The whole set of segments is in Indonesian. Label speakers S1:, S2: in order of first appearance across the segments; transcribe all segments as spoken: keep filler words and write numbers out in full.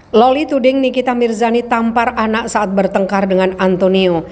S1: Loli tuding Nikita Mirzani tampar anak saat bertengkar dengan Antonio.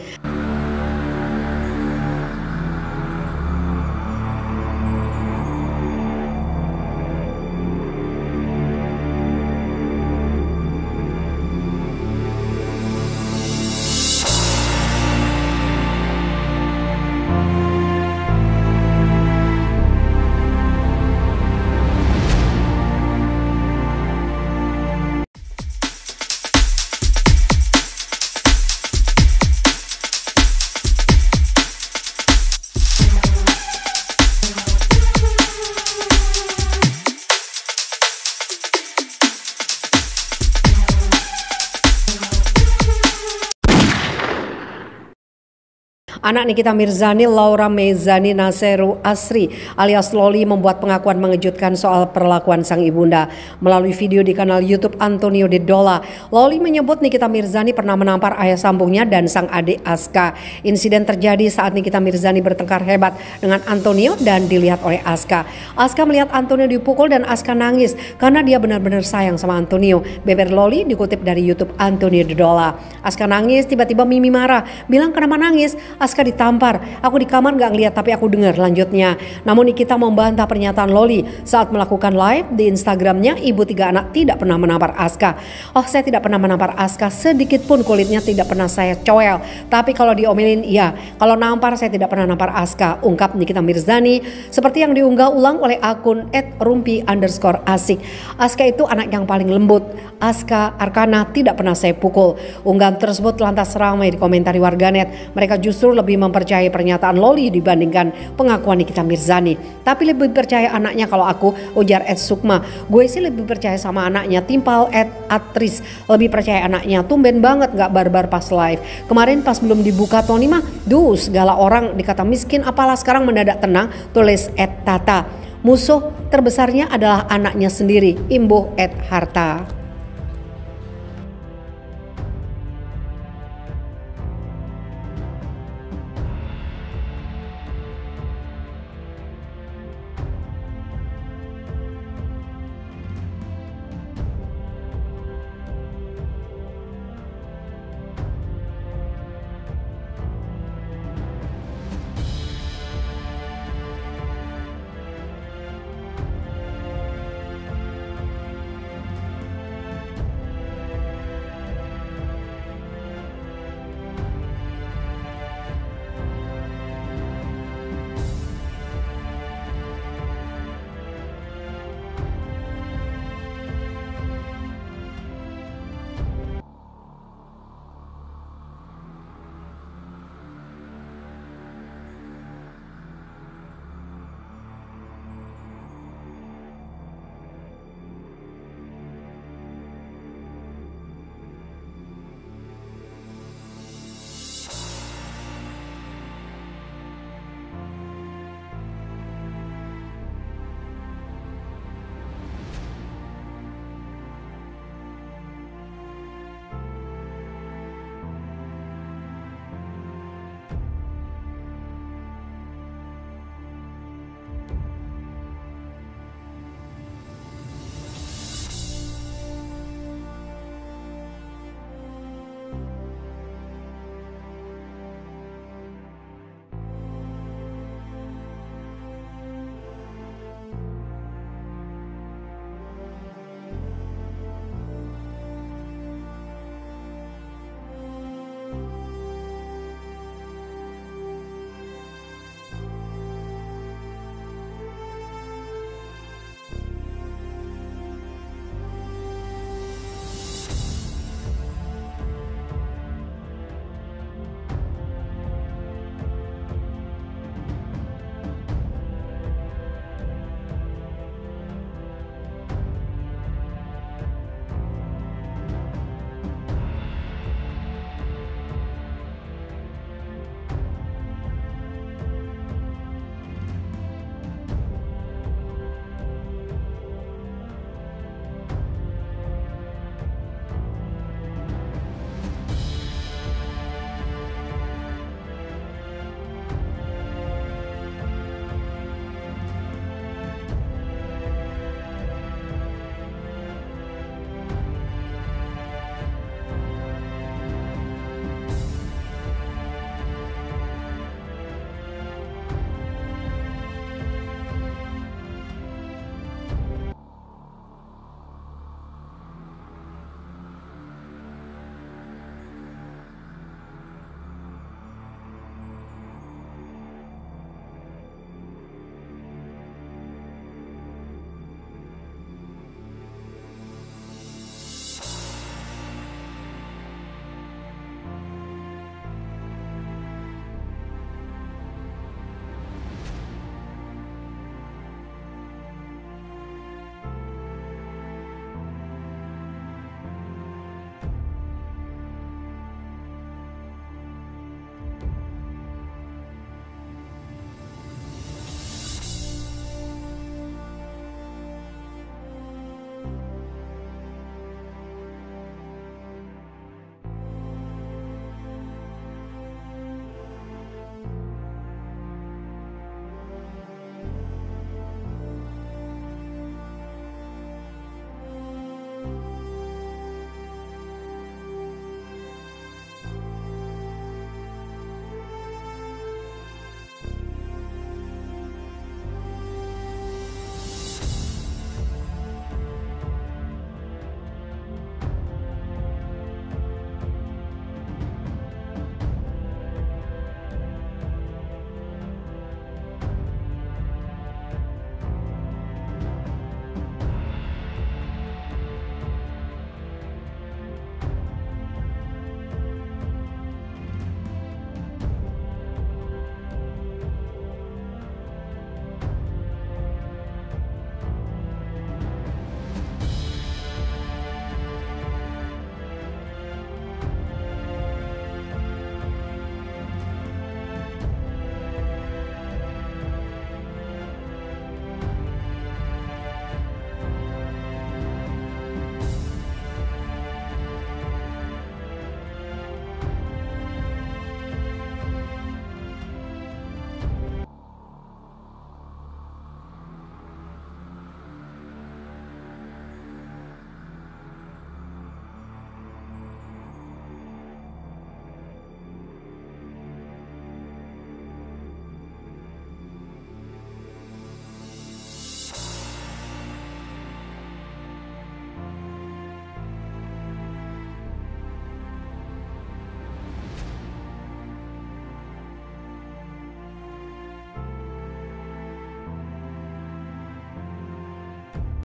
S1: Anak Nikita Mirzani, Laura Mezani Naseru Asri alias Loli membuat pengakuan mengejutkan soal perlakuan sang ibunda. Melalui video di kanal YouTube Antonio Dedola, Loli menyebut Nikita Mirzani pernah menampar ayah sambungnya dan sang adik Aska. Insiden terjadi saat Nikita Mirzani bertengkar hebat dengan Antonio dan dilihat oleh Aska. Aska melihat Antonio dipukul dan Aska nangis karena dia benar-benar sayang sama Antonio. Beber Loli dikutip dari YouTube Antonio Dedola. Aska nangis, tiba-tiba Mimi marah, bilang kenapa nangis? Aska ditampar, aku di kamar gak ngeliat tapi aku dengar lanjutnya. Namun Nikita membantah pernyataan Loli saat melakukan live di Instagramnya. Ibu tiga anak tidak pernah menampar Aska. Oh, saya tidak pernah menampar Aska sedikit pun, kulitnya tidak pernah saya coel. Tapi kalau diomelin iya, kalau nampar saya tidak pernah nampar Aska, ungkap Nikita Mirzani seperti yang diunggah ulang oleh akun et rumpi underscore asik. Aska itu anak yang paling lembut. Aska Arkana tidak pernah saya pukul. Unggahan tersebut lantas ramai dikomentari warganet. Mereka justru lebih mempercayai pernyataan Loli dibandingkan pengakuan Nikita Mirzani. Tapi lebih percaya anaknya kalau aku, ujar Ed Sukma. Gue sih lebih percaya sama anaknya, timpal Ed Atris. Lebih percaya anaknya, tumben banget gak barbar pas live. Kemarin pas belum dibuka Tony mah, duh segala orang dikata miskin, apalah sekarang mendadak tenang, tulis Ed Tata. Musuh terbesarnya adalah anaknya sendiri, imbuh Ed Harta.